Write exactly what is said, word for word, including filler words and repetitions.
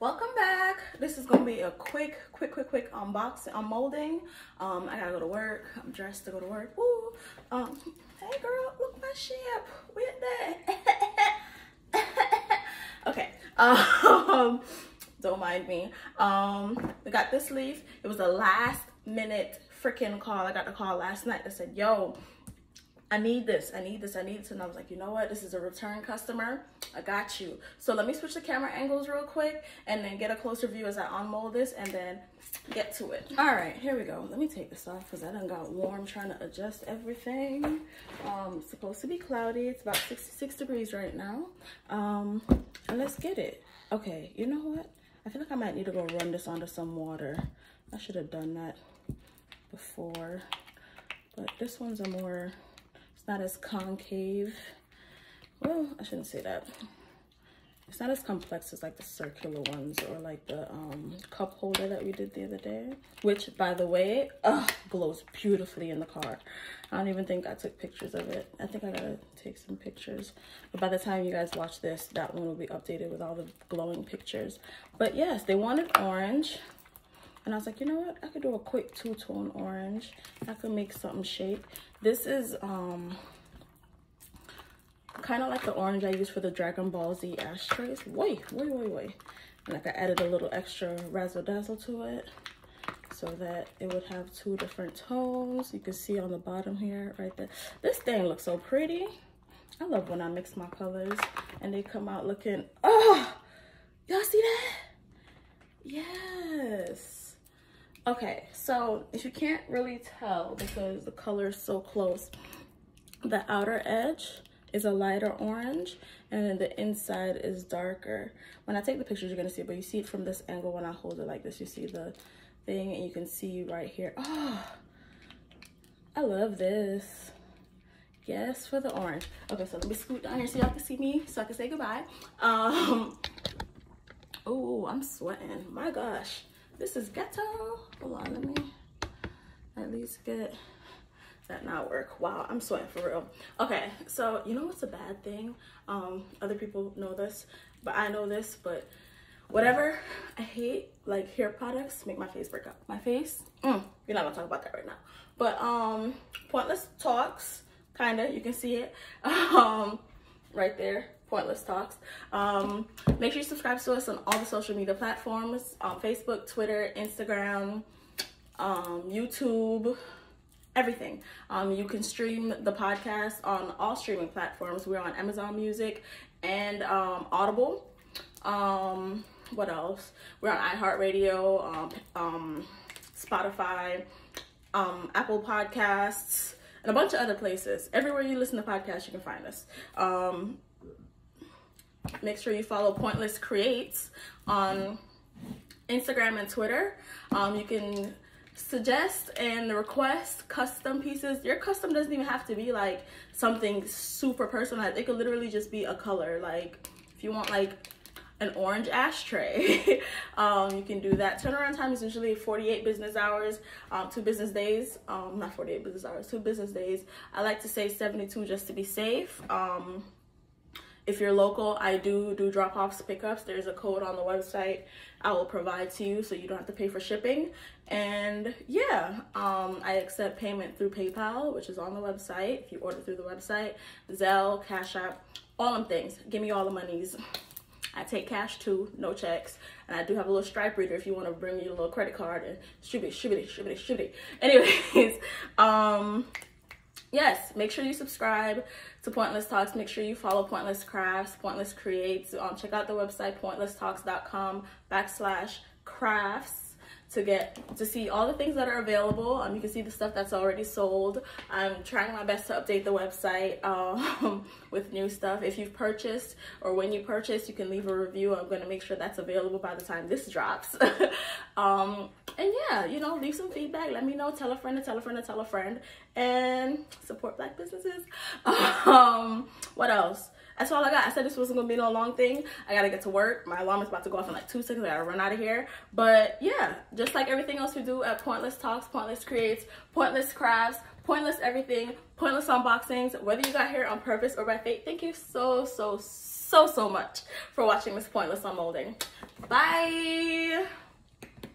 Welcome back. This is gonna be a quick, quick, quick, quick unboxing, unmolding. Um, I gotta go to work. I'm dressed to go to work. Woo! Um, hey girl, look my ship. With that. Okay. Um, don't mind me. Um, we got this leaf. It was a last minute freaking call. I got the call last night that said, "Yo, I need this, I need this, I need this." And I was like, you know what? This is a return customer. I got you. So let me switch the camera angles real quick and then get a closer view as I unmold this and then get to it. All right, here we go. Let me take this off because I done got warm trying to adjust everything. Um, it's supposed to be cloudy. It's about sixty-six degrees right now. Um, and let's get it. Okay, you know what? I feel like I might need to go run this onto some water. I should have done that before. But this one's a more... it's not as concave. Well, I shouldn't say that. It's not as complex as like the circular ones or like the um, cup holder that we did the other day. Which, by the way, uh, glows beautifully in the car. I don't even think I took pictures of it. I think I gotta take some pictures. But by the time you guys watch this, that one will be updated with all the glowing pictures. But yes, they wanted orange. And I was like, you know what? I could do a quick two-tone orange. I could make something shape. This is um, kind of like the orange I use for the Dragon Ball Z ashtrays. Wait, wait, wait, wait. And like I added a little extra razzle-dazzle to it so that it would have two different tones. You can see on the bottom here, right there. This thing looks so pretty. I love when I mix my colors and they come out looking, oh, y'all see that? Yes. Okay, so if you can't really tell because the color is so close, the outer edge is a lighter orange and then the inside is darker. When I take the pictures, you're gonna see it, but you see it from this angle when I hold it like this. You see the thing and you can see right here. Oh, I love this. Yes, for the orange. Okay, so let me scoot down here so y'all can see me so I can say goodbye. Um, oh, I'm sweating, my gosh. This is ghetto. Hold on, let me at least get that not work. Wow, I'm sweating for real. Okay, so you know what's a bad thing? Um, other people know this, but I know this, but whatever. I hate like hair products make my face break out. My face, mm, we're not gonna talk about that right now. But um, Pointless Talks, kinda, you can see it um, right there. Pointless Talks. Um, make sure you subscribe to us on all the social media platforms, um, Facebook, Twitter, Instagram, um, YouTube, everything. Um, you can stream the podcast on all streaming platforms. We're on Amazon Music and um, Audible. Um, what else? We're on iHeartRadio, um, um, Spotify, um, Apple Podcasts, and a bunch of other places. Everywhere you listen to podcasts, you can find us. Um, Make sure you follow Pointless Creates on Instagram and Twitter. Um, you can suggest and request custom pieces. Your custom doesn't even have to be like something super personalized. It could literally just be a color. Like if you want like an orange ashtray, um, you can do that. Turnaround time is usually forty-eight business hours, um, two business days. Um, not forty-eight business hours, two business days. I like to say seventy-two just to be safe. Um, If you're local, I do do drop-offs, pickups. There's a code on the website I will provide to you so you don't have to pay for shipping. And yeah, um, I accept payment through PayPal, which is on the website. If you order through the website, Zelle, Cash App, all them things. Give me all the monies. I take cash too, no checks. And I do have a little Stripe reader if you want to bring me a little credit card and shoot it, shoot it, shoot it, shoot it. Anyways, um... yes, make sure you subscribe to Pointless Talks. Make sure you follow Pointless Crafts, Pointless Creates. Um, check out the website, pointless talks dot com backslash crafts to get to see all the things that are available. Um, you can see the stuff that's already sold. I'm trying my best to update the website um, with new stuff. If you've purchased or when you purchase, you can leave a review. I'm gonna make sure that's available by the time this drops. um, and yeah, you know, leave some feedback. Let me know. Tell a friend to tell a friend to tell a friend. And support Black businesses. Um, what else? That's all I got. I said this wasn't gonna be no long thing. I gotta get to work. My alarm is about to go off in like two seconds. I gotta run out of here. But yeah, just like everything else we do at Pointless Talks, Pointless Creates, Pointless Crafts, Pointless Everything, Pointless Unboxings, whether you got here on purpose or by fate, thank you so, so, so so, so much for watching this pointless unmolding. Bye!